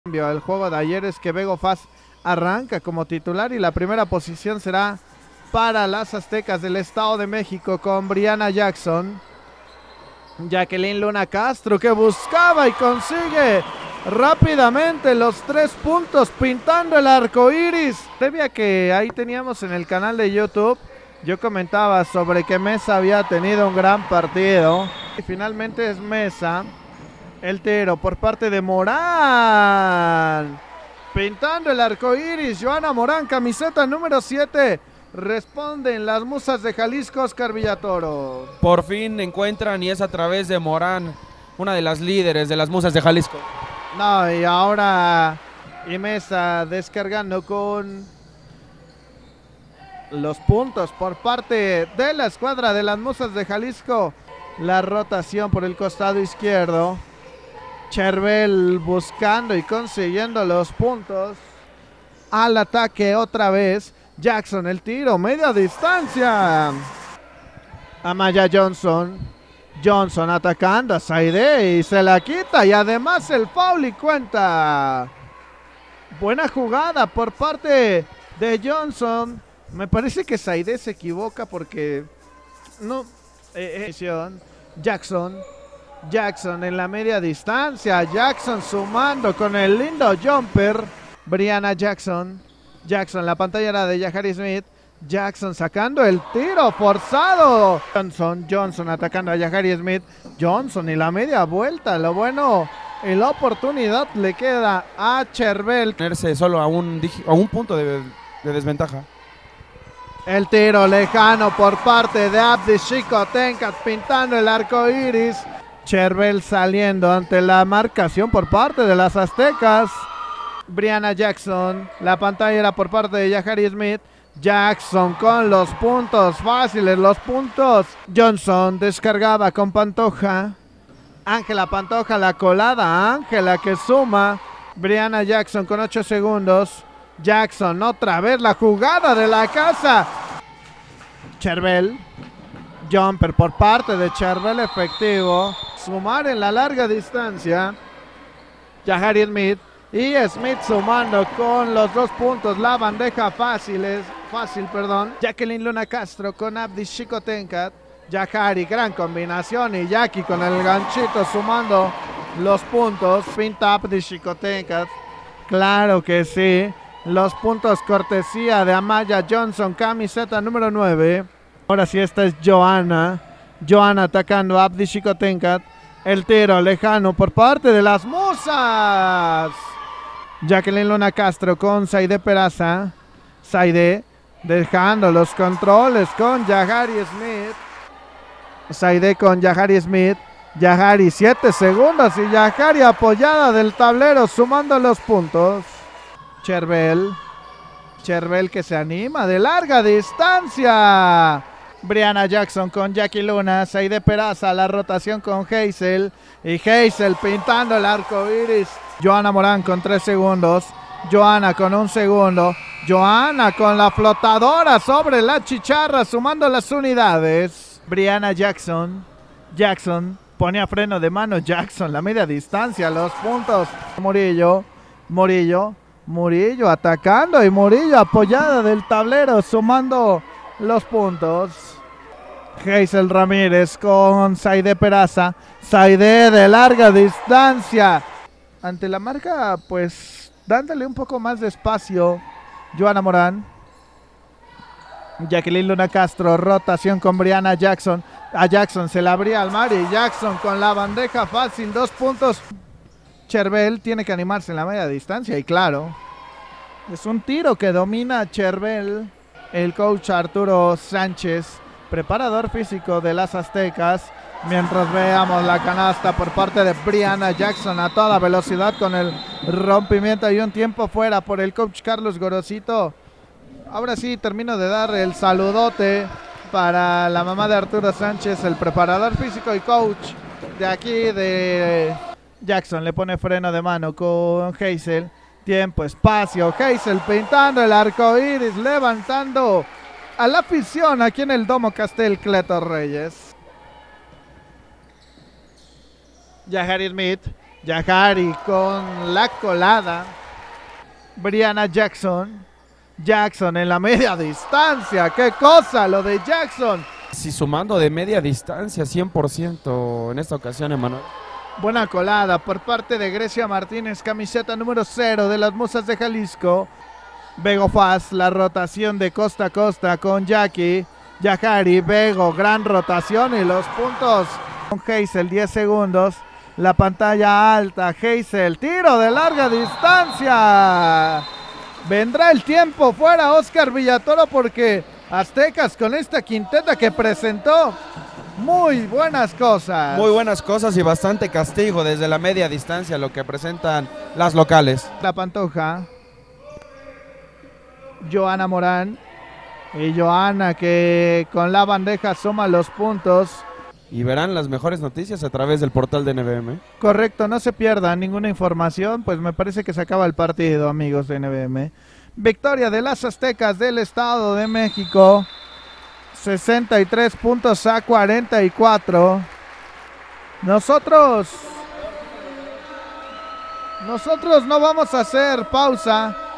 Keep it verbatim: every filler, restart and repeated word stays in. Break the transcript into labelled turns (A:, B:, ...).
A: El juego de ayer es que Bego Faz arranca como titular y la primera posición será para las Aztecas del Estado de México con Brianna Jackson. Jacqueline Luna Castro que buscaba y consigue rápidamente los tres puntos pintando el arco iris. Previa que ahí teníamos en el canal de YouTube, yo comentaba sobre que Mesa había tenido un gran partido. Y finalmente es Mesa. El tiro por parte de Morán. Pintando el arco iris. Joana Morán, camiseta número siete. Responden las musas de Jalisco, Oscar Villatoro.
B: Por fin encuentran y es a través de Morán, una de las líderes de las musas de Jalisco.
A: No, y ahora Mesa descargando con los puntos por parte de la escuadra de las musas de Jalisco. La rotación por el costado izquierdo. Cherbel buscando y consiguiendo los puntos. Al ataque otra vez. Jackson, el tiro, media distancia. Amaya Johnson. Johnson atacando a Saide y se la quita. Y además el foul y cuenta. Buena jugada por parte de Johnson. Me parece que Saide se equivoca porque no. Eh, eh, Jackson. Jackson en la media distancia. Jackson sumando con el lindo jumper. Brianna Jackson. Jackson, la pantalla era de Yahari Smith. Jackson sacando el tiro forzado. Johnson, Johnson atacando a Yahari Smith. Johnson y la media vuelta. Lo bueno y la oportunidad le queda a Cherbel.
B: Ponerse solo a un, a un punto de, de desventaja.
A: El tiro lejano por parte de Abdi Chico Tencat pintando el arco iris. Cherbel saliendo ante la marcación por parte de las Aztecas. Brianna Jackson, la pantalla era por parte de Yahari Smith. Jackson con los puntos fáciles, los puntos. Johnson descargaba con Pantoja. Ángela Pantoja, la colada. Ángela que suma. Brianna Jackson con ocho segundos. Jackson otra vez la jugada de la casa. Cherbel. Jumper por parte de Cherbel efectivo. Sumar en la larga distancia. Yahari Smith. Y Smith sumando con los dos puntos. La bandeja fácil, es, fácil, perdón. Jacqueline Luna Castro con Abdi Chico Tencat. Yahari, gran combinación. Y Jackie con el ganchito sumando los puntos. Pinta Abdi Chico Tencat. Claro que sí. Los puntos cortesía de Amaya Johnson, camiseta número nueve. Ahora sí, esta es Joana. Joana atacando a Abdi Chico Tencat. El tiro lejano por parte de las musas. Jacqueline Luna Castro con Saide Peraza. Saide dejando los controles con Yahari Smith. Saide con Yahari Smith. Yahari siete segundos y Yahari apoyada del tablero sumando los puntos. Cherbel. Cherbel que se anima de larga distancia. Brianna Jackson con Jackie Luna. Saide Peraza, la rotación con Hazel. Y Hazel pintando el arco iris. Joana Morán con tres segundos. Joana con un segundo. Joana con la flotadora sobre la chicharra sumando las unidades. Brianna Jackson. Jackson pone a freno de mano Jackson. La media distancia, los puntos. Murillo. Murillo. Murillo atacando y Murillo apoyada del tablero sumando los puntos. Hazel Ramírez con Saide Peraza. Saide de larga distancia. Ante la marca, pues, dándole un poco más de espacio. Joana Morán. Jacqueline Luna Castro. Rotación con Brianna Jackson. A Jackson se la abría al mar y Jackson con la bandeja fácil. Dos puntos. Cherbel tiene que animarse en la media distancia y claro. Es un tiro que domina Cherbel. El coach Arturo Sánchez, preparador físico de las Aztecas. Mientras veamos la canasta por parte de Brianna Jackson a toda velocidad con el rompimiento y un tiempo fuera por el coach Carlos Gorosito. Ahora sí termino de dar el saludote para la mamá de Arturo Sánchez, el preparador físico y coach de aquí de Jackson. Le pone freno de mano con Hazel. Tiempo, espacio, Hazel pintando el arco iris, levantando a la afición aquí en el Domo Castel Cleto Reyes. Yahari Smith Yajari con la colada. Brianna Jackson. Jackson en la media distancia. ¡Qué cosa lo de Jackson!
B: Sí, sumando de media distancia, cien por ciento en esta ocasión, Emanuel.
A: Buena colada por parte de Grecia Martínez, camiseta número cero de las Musas de Jalisco. Bego Faz, la rotación de costa a costa con Jackie. Yajari, Bego, gran rotación y los puntos con Hazel, diez segundos. La pantalla alta, Hazel, tiro de larga distancia. Vendrá el tiempo fuera Oscar Villatoro porque Aztecas con esta quinteta que presentó muy buenas cosas.
B: Muy buenas cosas y bastante castigo desde la media distancia lo que presentan las locales.
A: La Pantoja. Joana Morán. Y Joana que con la bandeja suma los puntos.
B: Y verán las mejores noticias a través del portal de N B M.
A: Correcto, no se pierdan ninguna información, pues me parece que se acaba el partido, amigos de N B M. Victoria de las Aztecas del Estado de México, sesenta y tres puntos a cuarenta y cuatro. Nosotros, nosotros no vamos a hacer pausa.